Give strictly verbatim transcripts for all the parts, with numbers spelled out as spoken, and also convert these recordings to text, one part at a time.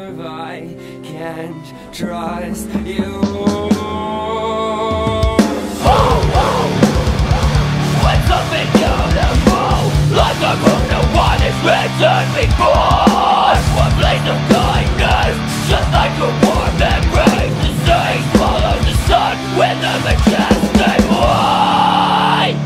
love, I can't trust you. Oh, oh. When something beautiful, like the moon, no one is written before. One place of kindness, just like a warm embrace. The sea swallows the sun with a majestic light.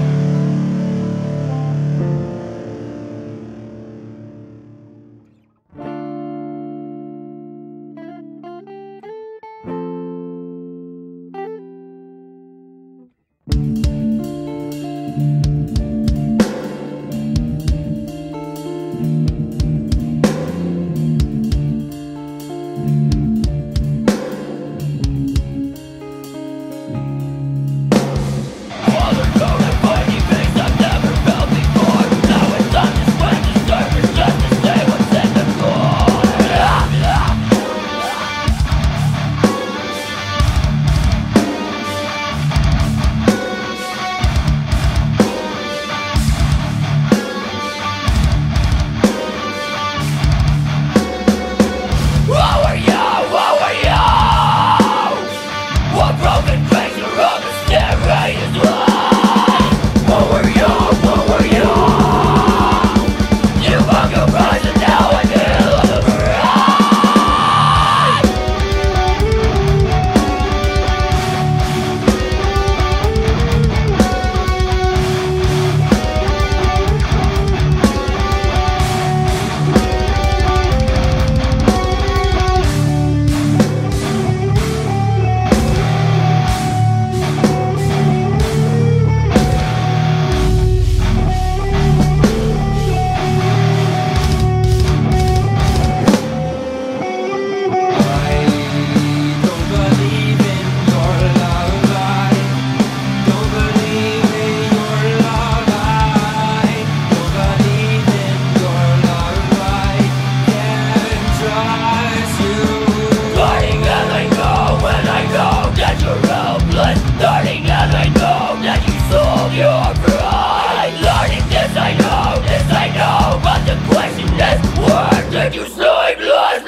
You sleepless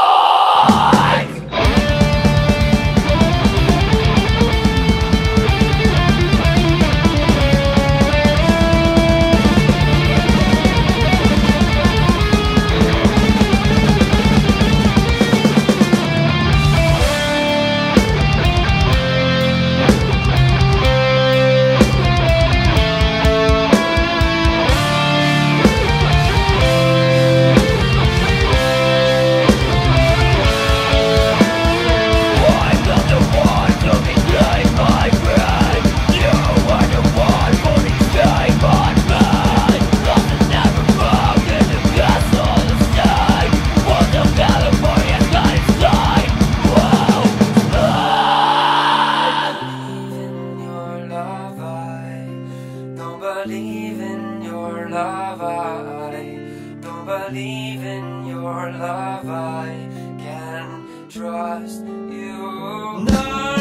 nights. Believe in your love, I don't believe in your love, I can't trust you. No.